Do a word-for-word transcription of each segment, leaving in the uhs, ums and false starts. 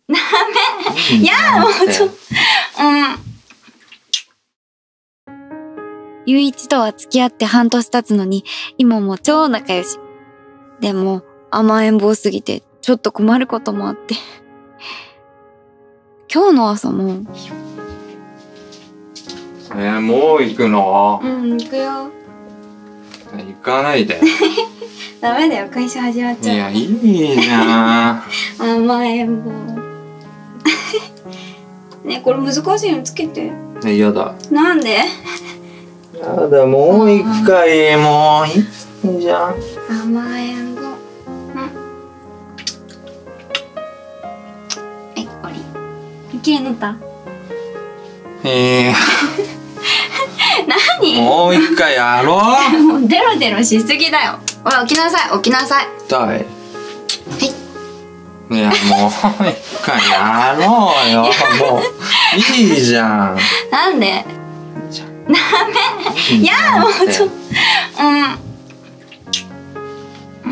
ダメ。いやもうちょっと。うん。 ゆういちとは付き合って半年経つのに、今も超仲良し。でも、甘えん坊すぎて、ちょっと困ることもあって。今日の朝も。 えー、もう行くの？ うん、行くよ。 行かないで。 ダメだよ、会社始まっちゃう。 いや、いいじゃん。 甘えん坊。ね、これ難しいのつけて。 え、やだ。 なんで？ やだ、もう一回、もういいじゃん。 甘えん坊。うん。はい、終わり。綺麗になった？ えー。 何？ もう一回やろう。 もうデロデロしすぎだよ。おい、起きなさい、起きなさい。 痛い。 はい。 いや、もう一回やろうよ。もういいじゃん。 なんで？ダメ。いやもうちょっと。うん。うん。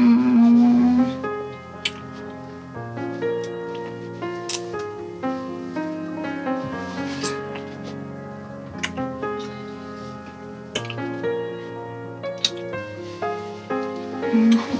うん。